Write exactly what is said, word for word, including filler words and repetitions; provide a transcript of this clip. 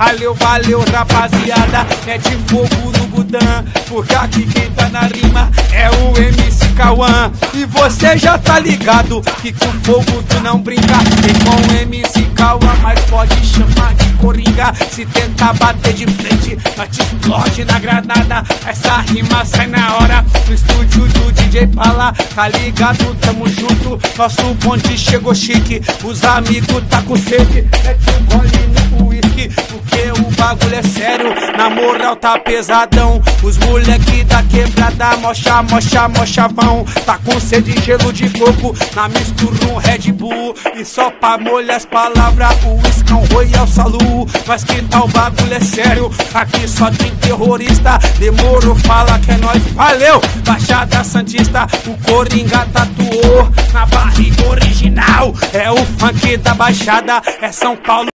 Valeu, valeu, rapaziada, mete fogo no Gudan, porque aqui quem tá na rima é o M C Cauã. E você já tá ligado que com fogo tu não brinca. Tem com o M C Cauã, mas pode chamar de coringa. Se tentar bater de frente, nós te explode na granada. Essa rima sai na hora, no estúdio do D J Pala. Tá ligado, tamo junto, nosso bonde chegou chique. Os amigos tá com sede, mete um gole no uísque, porque o bagulho é sério, na moral tá pesadão. Os moleque da quebrada, mocha, mocha, mochavão. Tá com sede, gelo de coco, na mistura um Red Bull. E só pra molhar as palavras, o Iscão Royal Salu. Mas que tal, o bagulho é sério, aqui só tem terrorista. Demorou, fala que é nóis, valeu! Baixada Santista, o Coringa tatuou na barriga original. É o funk da Baixada, é São Paulo.